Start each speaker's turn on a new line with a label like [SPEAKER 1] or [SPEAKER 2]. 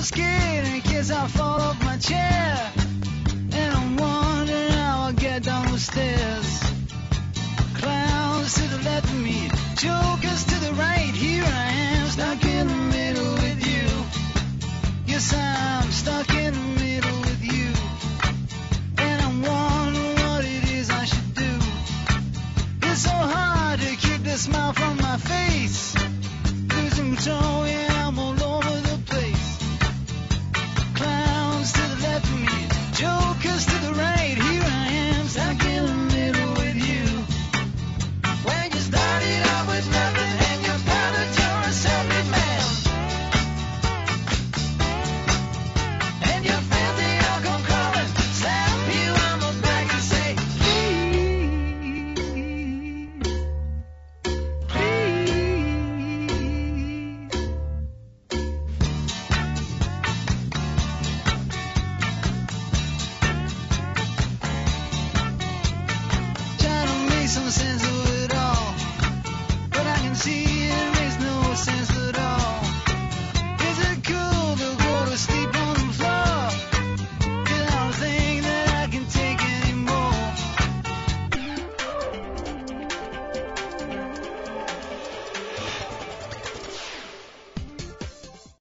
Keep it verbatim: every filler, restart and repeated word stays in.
[SPEAKER 1] scared in case I fall off my chair. And I'm wondering how I'll get down the stairs. Clowns to the left of me, jokers to the right. Here I am, stuck in the middle with you. Yes, I'm stuck in the middle with you. And I'm wondering what it is I should do. It's so hard to keep the smile from my face. Losing control, yeah, I'm all over the place. Clowns to the left of me, jokers to the right. Here I am, stuck in the middle with you. When you started out with nothing and you found that you're a self-made man. And you feel the alcohol crawling, slap you on the back and say, please, please. Try to make some sense